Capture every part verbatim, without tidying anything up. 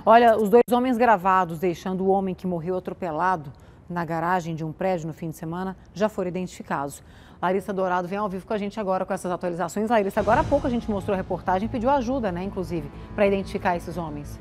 Olha, os dois homens gravados deixando o homem que morreu atropelado na garagem de um prédio no fim de semana já foram identificados. Larissa Dourado vem ao vivo com a gente agora com essas atualizações. Larissa, agora há pouco a gente mostrou a reportagem e pediu ajuda, né, inclusive, para identificar esses homens.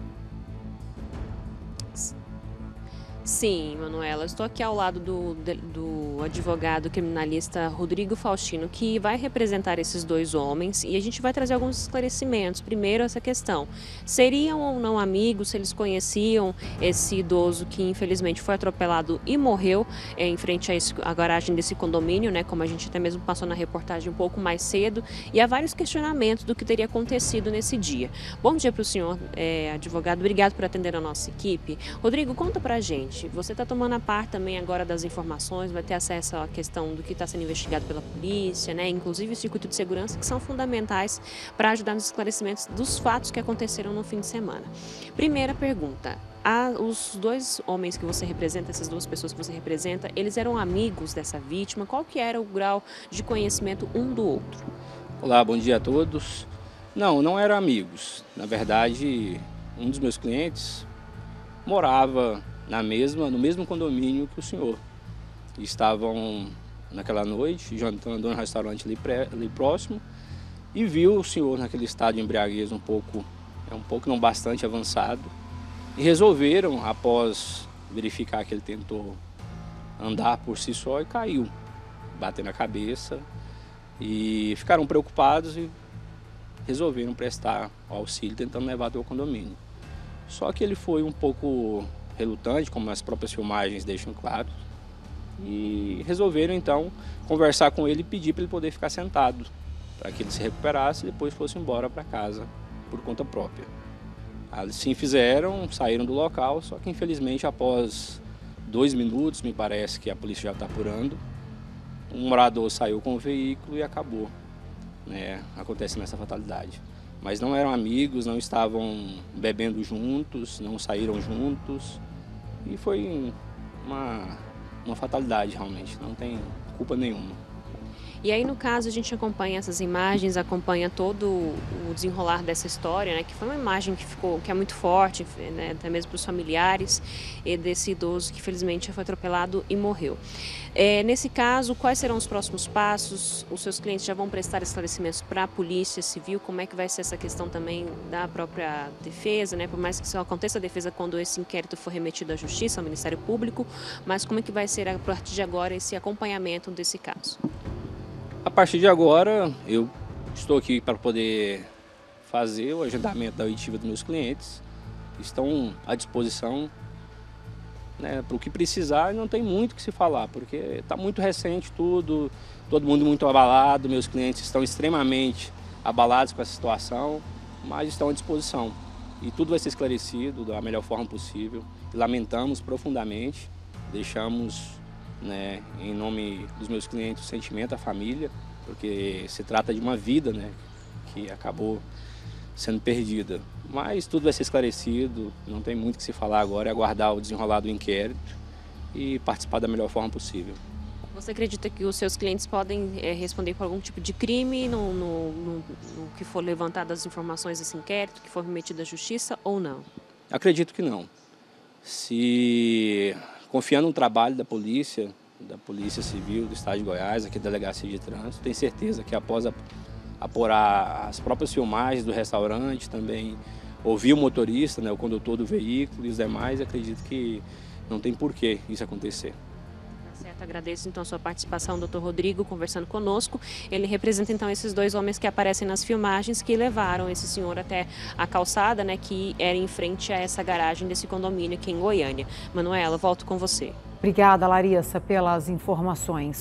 Sim, Manuela, estou aqui ao lado do, do advogado criminalista Rodrigo Faustino, que vai representar esses dois homens, e a gente vai trazer alguns esclarecimentos. Primeiro, essa questão, seriam ou não amigos, se eles conheciam esse idoso que infelizmente foi atropelado e morreu é, em frente a, esse, a garagem desse condomínio, né, como a gente até mesmo passou na reportagem um pouco mais cedo, e há vários questionamentos do que teria acontecido nesse dia. Bom dia para o senhor, é, advogado, obrigado por atender a nossa equipe. Rodrigo, conta para a gente. Você está tomando a par também agora das informações, vai ter acesso à questão do que está sendo investigado pela polícia, né? Inclusive o circuito de segurança, que são fundamentais para ajudar nos esclarecimentos dos fatos que aconteceram no fim de semana. Primeira pergunta, a, os dois homens que você representa, essas duas pessoas que você representa, eles eram amigos dessa vítima? Qual que era o grau de conhecimento um do outro? Olá, bom dia a todos. Não, não eram amigos. Na verdade, um dos meus clientes morava na mesma, no mesmo condomínio que o senhor. Estavam naquela noite, jantando em um restaurante ali, pré, ali próximo, e viu o senhor naquele estado de embriaguez um pouco, é um pouco não bastante avançado, e resolveram, após verificar que ele tentou andar por si só, e caiu, bateu na cabeça, e ficaram preocupados e resolveram prestar auxílio, tentando levar até o condomínio. Só que ele foi um pouco relutante, como as próprias filmagens deixam claro, e resolveram então conversar com ele e pedir para ele poder ficar sentado, para que ele se recuperasse e depois fosse embora para casa por conta própria. Assim fizeram, saíram do local, só que infelizmente após dois minutos, me parece que a polícia já está apurando, um morador saiu com o veículo e acabou, né, acontecendo essa fatalidade. Mas não eram amigos, não estavam bebendo juntos, não saíram juntos. E foi uma, uma fatalidade realmente, não tem culpa nenhuma. E aí, no caso, a gente acompanha essas imagens, acompanha todo o desenrolar dessa história, né? Que foi uma imagem que ficou, que é muito forte, né? Até mesmo para os familiares e desse idoso que felizmente foi atropelado e morreu. É, nesse caso, quais serão os próximos passos? Os seus clientes já vão prestar esclarecimentos para a Polícia Civil? Como é que vai ser essa questão também da própria defesa, né? Por mais que só aconteça a defesa quando esse inquérito for remetido à Justiça, ao Ministério Público, mas como é que vai ser a partir de agora esse acompanhamento desse caso? A partir de agora, eu estou aqui para poder fazer o agendamento da oitiva dos meus clientes. Estão à disposição, né, para o que precisar, e não tem muito o que se falar, porque está muito recente tudo, todo mundo muito abalado, meus clientes estão extremamente abalados com essa situação, mas estão à disposição. E tudo vai ser esclarecido da melhor forma possível. Lamentamos profundamente, deixamos, né, em nome dos meus clientes, o sentimento à família, porque se trata de uma vida, né, que acabou sendo perdida. Mas tudo vai ser esclarecido, não tem muito o que se falar agora, é aguardar o desenrolar do inquérito e participar da melhor forma possível. Você acredita que os seus clientes podem é, responder por algum tipo de crime no, no, no, no que for levantado as informações desse inquérito, que for remetido à Justiça ou não? Acredito que não. Se confiando no trabalho da polícia, da Polícia Civil do Estado de Goiás, aqui da Delegacia de Trânsito, tenho certeza que após apurar as próprias filmagens do restaurante, também ouvir o motorista, né, o condutor do veículo e os demais, acredito que não tem porquê isso acontecer. Certo, agradeço então a sua participação, doutor Rodrigo, conversando conosco. Ele representa então esses dois homens que aparecem nas filmagens que levaram esse senhor até a calçada, né, que era em frente a essa garagem desse condomínio aqui em Goiânia. Manuela, volto com você. Obrigada, Larissa, pelas informações.